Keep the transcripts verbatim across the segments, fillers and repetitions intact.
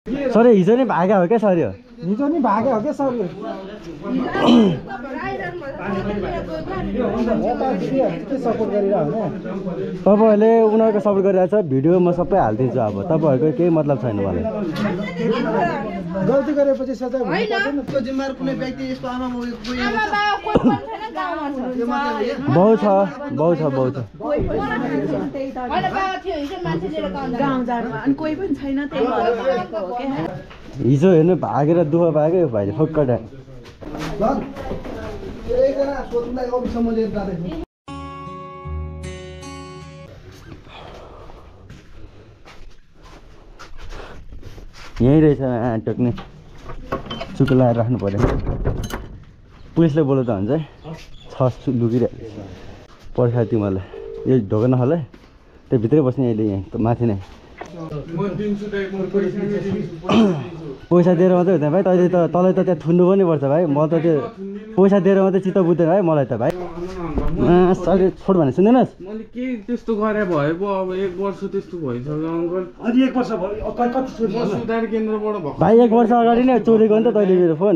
Sir हिजो नि भागे हो क्या सर यो हिजो नि भागे हो क्या सर यो सपोर्ट गरिरहेको होइन तपाईँहरूले उनीहरूको सपोर्ट गरिरहेको छ भिडियो म सबै हालिदिन्छु अब तपाईँहरूको केही मतलब छैन मलाई गल्ती गरेपछि सजाय जिम्मेवार कुनै व्यक्ति यसको आमा बहु छ बहु छ बहु छ हिजो हेर्नु भागेर दुःख पाएको भाइले फोक्का यहीँ रहेछ टोक्ने चुको लगाएर राख्नु पर्यो पुलिसले बोल्दा त हुन्छ है छ लुकिरहेको पर्खा तिमीहरूलाई यो ढोका नखोला त्यो भित्रै बस्ने अहिले यहीँ माथि नै पैसा दिएर मात्रै हुँदैन भाइ तैँले त तँलाई त त्यहाँ थुन्नु पनि पर्छ भाइ म त त्यो पैसा दिएर मात्रै चित्त बुझ्दैन भाइ मलाई त भाइ सरी छोड भने सुन्दैनस् मैले के त्यस्तो गरे भयो पो अब एक वर्ष त्यस्तो भइसक्यो अङ्कल अनि एक वर्ष भयो कति चोरी म सुधार केन्द्रबाट भएको भाइ एक वर्ष अगाडि नै चोरेको नि त तैँले मेरो फोन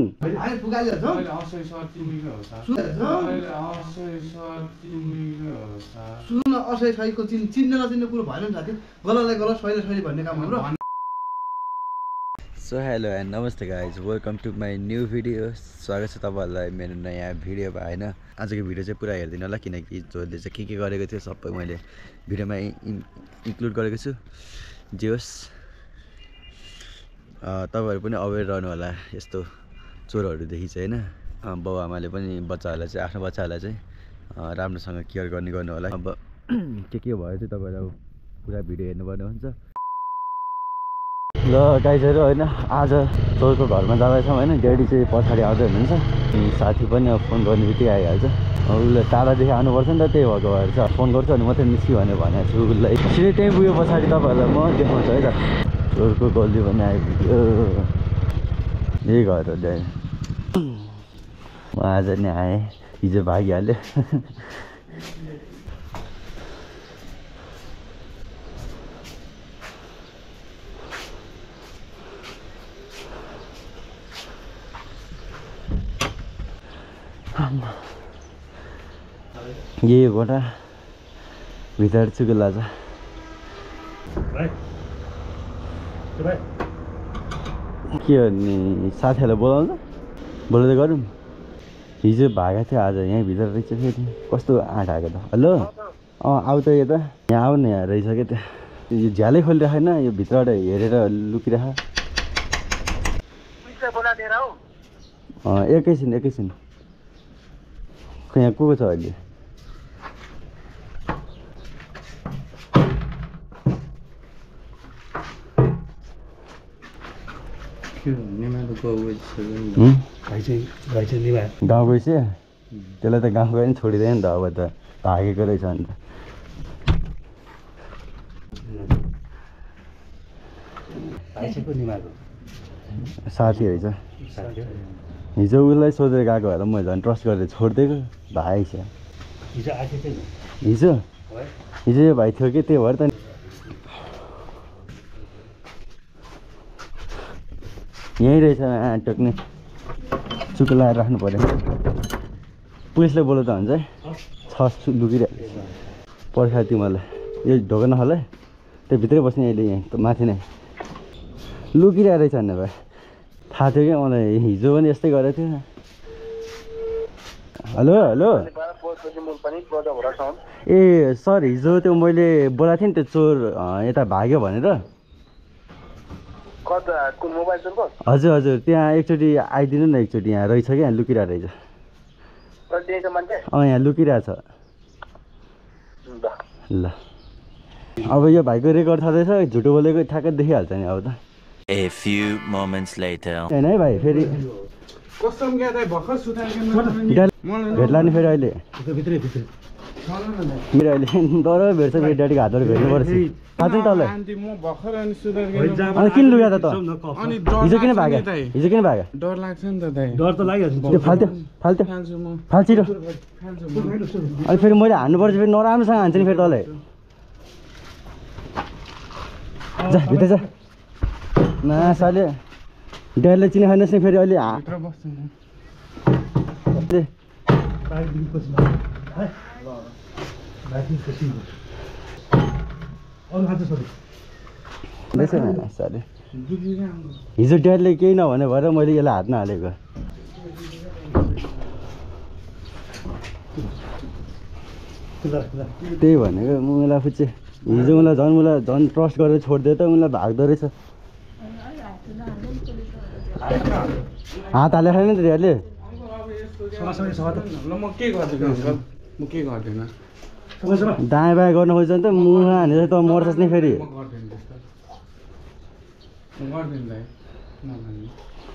सुन्नु असै सहीको चिन्ने नचिन्ने कुरो भएन नि साथी गलतलाई गलत सहीलाई सही भन्ने काम हाम्रो so hello and namaste guys welcome to my new video स्वागत छ तपाईँहरूलाई मेरो नयाँ भिडियोमा होइन आजको भिडियो चाहिँ पुरा हेरिदिनु होला किनकि जसले चाहिँ के के गरेको थियो सबै मैले भिडियोमा इन्क्लुड गरेको छु जे होस् तपाईँहरू पनि अवेर रहनु होला यस्तो चोरहरूदेखि चाहिँ होइन बाउ आमाले पनि बच्चाहरूलाई चाहिँ आफ्नो बच्चाहरूलाई चाहिँ राम्रोसँग केयर गर्ने गर्नु होला अब के के भयो चाहिँ तपाईँहरू पुरा भिडियो हेर्नुपर्ने हुन्छ ल गाइजहरू होइन आज चोरको घरमा जाँदैछौँ होइन ड्याडी चाहिँ पछाडि आउँदै हुनुहुन्छ अनि साथी पनि अब फोन गर्ने बित्तिकै आइहाल्छ उसले टाढादेखि आउनुपर्छ नि त त्यही भएको भएर चाहिँ फोन गर्छु अनि मात्रै निस्क्यो भने भनेको छु उसलाई सिधै त्यहीँ पुग्यो पछाडि तपाईँहरूलाई म देखाउँछु है त चोरको गल्ली पनि आइपुग्यो यही घर हो ड्याडी म आज नि आएँ हिजो भागिहाल्यो यही गोटा भित्र चुकुला छ के हो नि साथीहरूलाई बोलाउँछ बोलाउँदै गरौँ हिजो भागेको थियो आज यहीँ भित्र रहेछ फेरि कस्तो आँट आएको त हेलो अँ आऊ त यो त यहाँ आऊ न यहाँ रहेछ क्या त्यो यो झ्यालै खोलिरहेको छैन यो भित्रबाट हेरेर लुकिरह अँ एकैछिन एकैछिन यहाँ को को छ अहिले गाउँ गएछ त्यसलाई त गाउँ गयो नि छोडिँदैन नि त अब त भागेको रहेछ अन्त साथी रहेछ हिजो उसलाई सोधेर गएको भएर म झन् ट्रस्ट गरेर छोडिदिएको भाइ छ हिजो हिजो यो भाइ थियो कि त्यही भएर त यहीँ रहेछ टोक्ने चुको लगाएर राख्नु पर्यो पुलिसले बोल्दा त हुन्छ है छ लुकिरहेको पर्खा तिमीहरूलाई यो ढोका नखोला त्यो भित्रै बस्ने अहिले यहीँ माथि नै लुकिरहेको रहेछ भन्ने भाइ थाहा थियो क्या मलाई हिजो पनि यस्तै गरेको थियो हेलो हेलो ए सर हिजो त्यो मैले बोलाएको थिएँ नि त्यो चोर यता भाग्यो भनेर हजुर हजुर त्यहाँ एकचोटि आइदिनु न एकचोटि यहाँ रहेछ क्या लुकिरहेको रहेछ अँ यहाँ लुकिरहेको छ ल अब यो भाइको रेकर्ड छँदैछ झुटो बोलेको ठ्याक्कै देखिहाल्छ नि अब त A few moments later. हैन है भाइ फेरि कसम के दाइ भर्खर सुधार भेट्ला नि फेरि अहिले भित्रै भित्रै मेरो अहिले डर भेट्छ फेरि ड्याडीको हातबाट भेट्नु पर्छ थाहा छ नि तँलाई आन्टी म भर्खर अनि सुधार केन्द्र अनि किन लुगा त त अनि हिजो किन भाग्यो हिजो किन भाग्यो डर लाग्छ नि त दाइ डर त लागिहाल्छ त्यो फाल्थ्यो फाल्थ्यो फाल्छु म फाल्छिरो फाल्छु म अनि फेरि मैले हान्नुपर्छ फेरि नराम्रोसँग हान्छ नि फेरि तँलाई जा भित्र जा मासाले ड्याडले चिनी खानुहोस् नि फेरि अहिले हा भित्र बस्छु म हिजो ड्याडले केही नभने भएर मैले यसलाई हातमा हालेको त्यही भनेको मलाई पुच्छे हिजो मलाई झन् मलाई झन् ट्रस्ट गरेर छोडिदियो त उनीलाई भाग्दो रहेछ हात हालेको छैन नि त ड्याडले ल म के गर्दिनँ अङ्कल म के गर्दिनँ दायाँ बायाँ गर्नु खोज्छ नि त मुख हानेर त मर्छस् नि फेरि म गर्दिनँ त्यस्तो म गर्दिनँ दाइ नभन्नु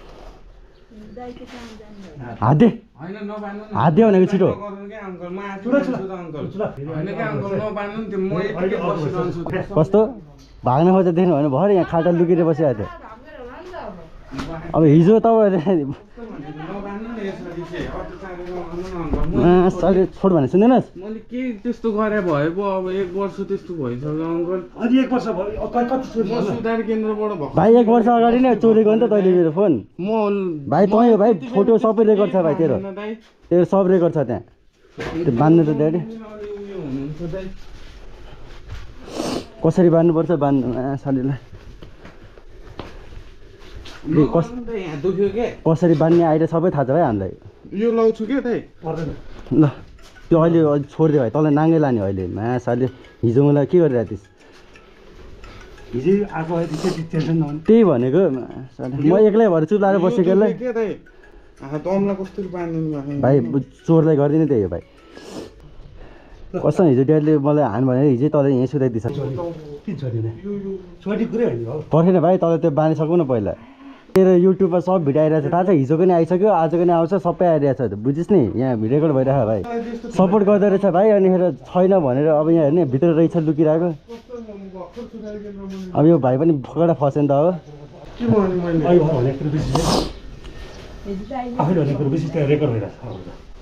हात दे होइन नबान्नु न हात दे भनेको छिटो गर्नु क्या अङ्कल म आफै जान्छु त अङ्कल होइन क्या अङ्कल नबान्नु नि त्यो म यतिकै बसिरहन्छु कस्तो भाग्न खोज्छ देख्नु भने भरे यहाँ खाटा लुकेर बसिरहेको थियो अब हिजो तपाईँहरूले नबान्नु नि यसरी चाहिँ अत्याचार गर्नु न अङ्कल सरी छोड भने सुन्दैनस् मैले के त्यस्तो गरे भए पो अब एक वर्ष त्यस्तो भइसक्यो अङ्कल अनि एक वर्ष भयो कति चोरी म सुधार केन्द्रबाट भएको भाइ एक वर्ष अगाडि नै चोरेको नि त तैँले मेरो फोन म भाइ तँ भाइ फोटो सबै रेकर्ड छ भाइ तेरो तेरो सब रेकर्ड छ त्यहाँ त्यो बान्नु त ड्याडी कसरी बान्नुपर्छ बान्नु सालीलाई कस यहाँ दुख्यो के कसरी बान्ने आइडिया सबै थाहा छ भाइ हामीलाई यो लाउँछु के दाइ ल त्यो अहिले छोडिदियो भाइ तँलाई नाङ्गै लाने अहिले मा साले हिजो मलाई के गरिरहेको थिइस् हिजो आएको टेन्सन नहुने त्यही भनेको म एक्लै भएर चुप लाएर बसेकोलाई के दाइ आहा तँलाई कस्तो बान्दिनु भाइ चोरलाई गरिदिने त्यही हो भाइ कसम हिजो ड्याडले मलाई हान भनेर हिजै तँलाई यहीँ सुताइदिन्छ किन छोडिने छोडी कुरै होइन हो पर्खेन भाइ तँलाई त्यो बानिसक्नु न पहिला तेरो युट्युबमा सब भिडियो आइरहेको छ थाहा छ हिजोको नि आइसक्यो आजको नि आउँछ सबै आइरहेको छ बुझिस् नि यहाँ रेकर्ड भइरहेको भाइ सपोर्ट गर्दो रहेछ भाइ अनिखेर छैन भनेर अब यहाँ हेर्ने भित्र रहेछ लुकिरहेको अब यो भाइ पनि फकडा फस्यो नि त हो अहिले भनेको कुरो विशेष आफैले भनेको कुरो विशेष रेकर्ड भइरहेको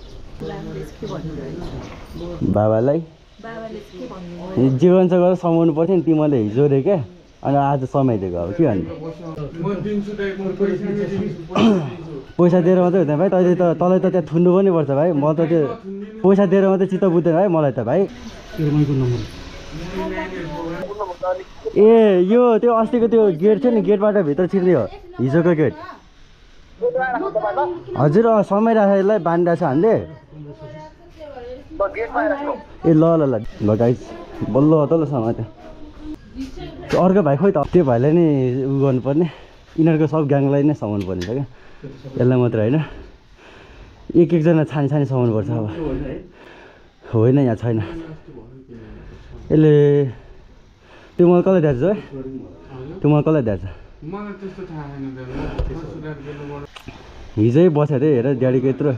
छ बाबालाई जे भन्छ गरेर समाउनु पर्थ्यो नि तिमीले हिजो रे क्या अनि आज समाइदिएको अब के भन्नु पैसा दिएर मात्रै हुँदैन भाइ तैँले त तँलाई त त्यहाँ थुन्नु पनि पर्छ भाइ म त त्यो पैसा दिएर मात्रै चित्त बुझ्दैन भाइ मलाई त भाइ ए यो त्यो अस्तिको त्यो गेट थियो नि गेटबाट भित्र छिर्ने हो हिजोको गेट हजुर अँ समाइरहेको छ यसलाई बाँधिरहेको छ हामीले ए ल ल ल ल गाइस बल्ल तल समात्यो त्यो अर्को भाइ खोइ त त्यो भाइलाई नि उ गर्नुपर्ने यिनीहरूको सब ग्याङलाई नै समाउनु पर्ने छ क्या यसलाई मात्र होइन एक एकजना छानी छानी समाउनु पर्छ अब होइन यहाँ छैन यसले त्यो मलाई कसलाई दिएको छ है त्यो मलाई कसलाई दिएको छ मलाई त्यस्तो थाहा छैन हिजै बसेको थिएँ हेर ड्याडीको यत्रो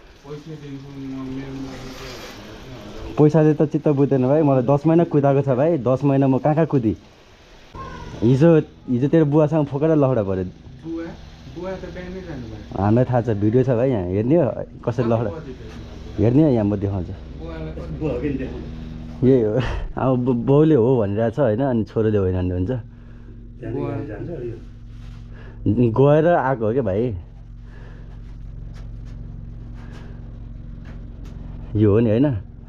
पैसाले त चित्त बुझ्दैन भाइ मलाई दस महिना कुदाएको छ भाइ दस महिना म कहाँ कहाँ कुदी हिजो हिजो तेरो बुवासँग फोकेर लखडा पऱ्यो हामीलाई थाहा छ भिडियो छ भाइ यहाँ हेर्ने हो कसरी लखडा हेर्ने यहाँ म देखाउँछु यही हो अब बाउले हो भनिरहेको छ होइन अनि छोरोले होइन भने हुन्छ गएर आएको हो क्या भाइ यो हो नि होइन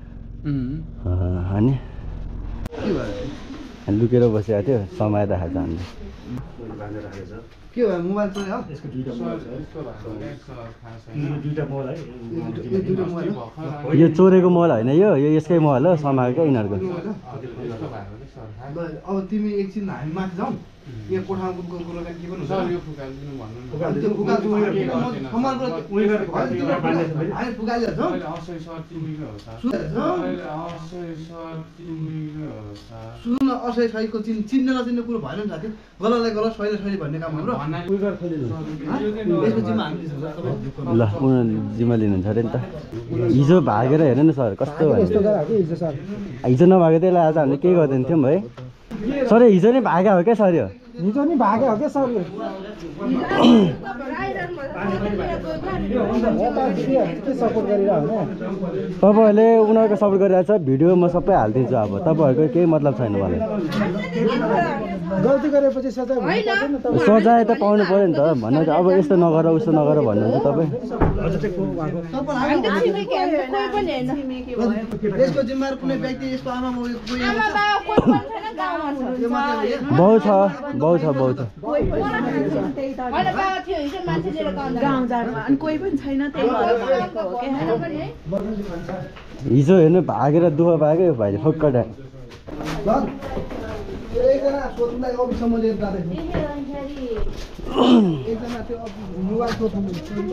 अनि लुकेर बसेको थियो समय देखाएको छ हामीले के भयो मोबाइल चोर्यो हो यसको दुईटा मोबाइल छ यो दुईटा मोबाइल है यो दुईटा मोबाइल हो यो चोरेको मोबाइल होइन यो यो यसकै मोबाइल हो समाएको क्या यिनीहरूको अब तिमी एकछिन हामी माथि जाउँ यहाँ कोठामा कुराकानी के गर्नु सर यो फुकाल्दिनु भन्नु न त्यो फुकाल हामी फुकालिहाल्छौँ असै सर तिमीकै हो सर असै सर तिमीकै हो सर सुन्नु न असै सहीको चिन् चिन्ने नचिन्ने कुरो भएन नि साथी गलतलाई गलत सहीलाई सही भन्ने काम हाम्रो यसको जिम्मा हामीले ल उनीहरूले जिम्मा लिनुहुन्छ अरे नि त हिजो भागेर हेर्नु न सर कस्तो भयो हिजो नभाएको त्यसलाई आज हामीले केही गर्दैन थियौँ है सर हिजो नै भागेको हो क्या सर यो हिजो नि भागे हो क्या सर सपोर्ट गरिरहेको होइन तपाईँहरूले उनीहरूको सपोर्ट गरिरहेको छ भिडियो म सबै हालिदिन्छु अब तपाईँहरूको केही मतलब छैन मलाई गल्ती गरेपछि सजाय हुनु पर्दैन तपाईँ सजाय त पाउनु पर्यो नि त भन्नु चाहिँ अब यस्तो नगर उस्तो नगर भन्नुहुन्छ तपाईँ हजुर चाहिँ को भएको यसको जिम्मेवार कुनै व्यक्ति यसको आमा कोही बहु छ बहु छ बहु छ हिजो हेर्नु भागेर दुःख पाक्यो भाइले फक्कड एकजना सोध्नुलाई अफिससम्म लिएर जाँदैछु एकजना त्यो मोबाइल सोध्नु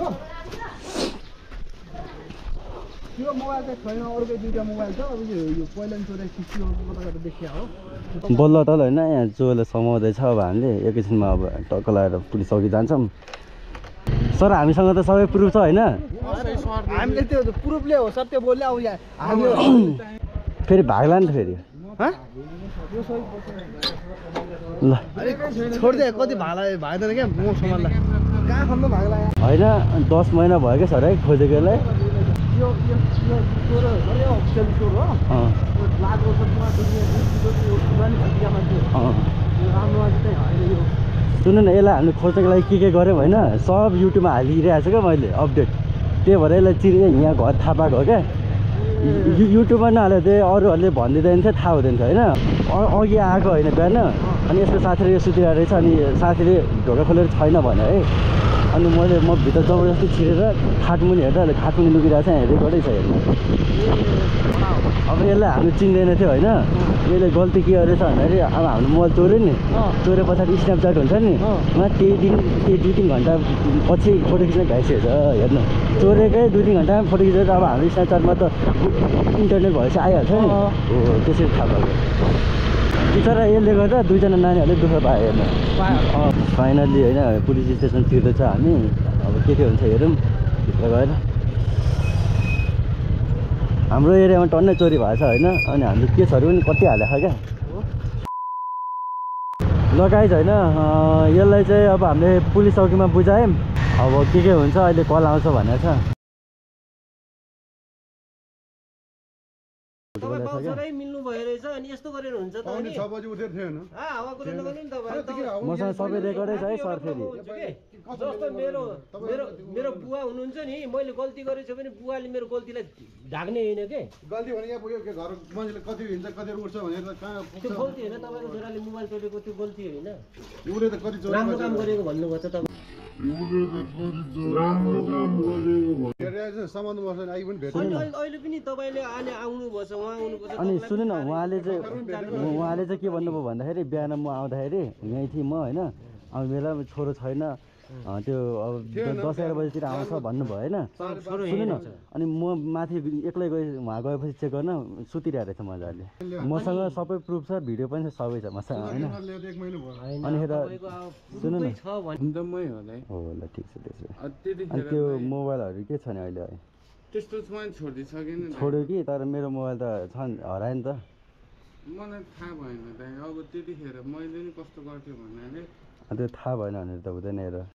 त्यो मोबाइल चाहिँ छैन अर्कै दुईवटा मोबाइल छ अब यो पहिला चोरे सिक्सटी कता देखिया हो बल्ल तल होइन यहाँ जोले समाउँदैछ अब हामीले एकैछिनमा अब टक्क लगाएर पुलिस अघि जान्छौँ सर हामीसँग त सबै प्रुफ छ होइन हामीले त्यो प्रुफले हो सर त्यो बोल्यो अब यहाँ हामी फेरि भाग्ला नि त फेरि ल छोडिदिए कति भाला भाग्दैन क्या म समानलाई कहाँ खन्नु भाग्ला होइन दस महिना भयो क्या सर है खोजेकोलाई यो यो चोर हो अफिसियल चोर हो लाख वर्षमा राम्रो चाहिँ होइन यो सुन्नु न यसलाई हामीले खोज्नको लागि के के गऱ्यौँ होइन सब युट्युबमा हालिरहेको छु क्या मैले अपडेट त्यही भएर यसलाई चिरे यहाँ घर थाहा पाएको हो क्या यु युट्युबमा नहालेको थिएँ अरूहरूले भनिदिँदैन थियो थाहा हुँदैन थियो होइन अघि आएको होइन बिहान अनि यसको साथीले यो सुतिरहेको रहेछ अनि साथीले ढोका खोलेर छैन भने है अनि मैले म भित्र जबरजस्ती छिरेर खाटमुनि हेर्दा खाटमुनि लुकिरहेको छ यहाँ रेकर्डै छ हेर्नु अब यसलाई हामी चिन्दैन थियो होइन यसले गल्ती के गरेछ भन्दाखेरि अब हाम्रो मोबाइल चोर्यो नि चोरे पछाडि स्न्यापच्याट हुन्छ नि उहाँ त्यही दिन त्यही दुई तिन घन्टा पछि फोटो खिच्न भइसकेको छ हेर्नु चोरेकै दुई तिन घन्टामा फोटो खिचेर अब हाम्रो स्न्यापच्याटमा त इन्टरनेट भएपछि आइहाल्छ नि हो त्यसरी थाहा भएको बिचरा यसले गर्दा दुईजना नानीहरूले दुःख पायो हेर्नु फाइनल्ली होइन पुलिस स्टेसन तिर्दैछ हामी अब के के हुन्छ हेरौँ भित्र गएर हाम्रो एरियामा टन्नै चोरी भएको छ होइन अनि हामीले केसहरू पनि कति हालेको छ क्या लगाइज होइन यसलाई चाहिँ अब हामीले पुलिस चौकीमा बुझायौँ अब के के हुन्छ अहिले कल आउँछ भनेको छ मिल्नु भयो रहेछ अनि यस्तो गरेर हुन्छ त अनि छ बजे उठेर थियो हैन हावा कुरा नगर्नु नि तपाईँ मसँग सबै रेकर्डै छ है सर फेरि जस्तो मेरो मेरो मेरो बुवा हुनुहुन्छ नि मैले गल्ती गरेछु भने बुवाले मेरो गल्तीलाई ढाक्ने होइन के गल्ती भने यहाँ पुग्यो के घर मान्छेले कति हिँड्छ कति उठ्छ भनेर कहाँ त्यो गल्ती होइन तपाईँको छोराले मोबाइल चोरेको त्यो गल्ती होइन उले त कति चोरी राम्रो काम गरेको भन्नुभएको छ तपाईँ सम्बन्ध बस्दैन आइ पनि भेट्छ अहिले पनि तपाईँले आने आउनुभएछ उहाँ आउनुपर्छ अनि सुन्नु न उहाँले चाहिँ उहाँले चाहिँ के भन्नुभयो भन्दाखेरि बिहान म आउँदाखेरि यहीँ थिएँ म होइन अब बेला छोरो छैन त्यो अब दस एघार बजीतिर आउँछ भन्नुभयो होइन सुन्नु न अनि म माथि एक्लै गएँ उहाँ गएपछि चेक गर्न सुतिरहेको रहेछ मजाले मसँग सबै प्रुफ छ भिडियो पनि छ सबै छ मसँग होइन अनि सुन्नु न हो ल ठिक छ त्यसो अनि त्यो मोबाइलहरू के छ नि अहिले त्यस्तो छोडिदिइसकेन छोड्यो कि तर मेरो मोबाइल त छ हरायो नि त मलाई थाहा भएन अब त्यतिखेर मैले नि कस्तो गर्थेँ भन्नाले त्यो थाहा भएन भने त हुँदैन हेर